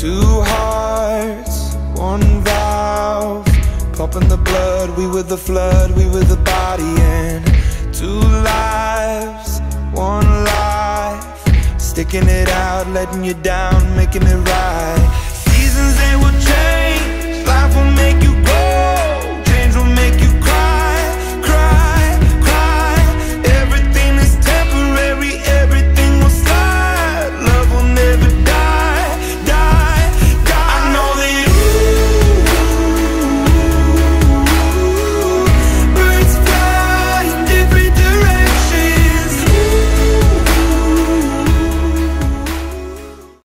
Two hearts, one valve, pumping the blood. We were the flood, we were the body. And two lives, one life, sticking it out, letting you down, making it right. Seasons, they will change, life will make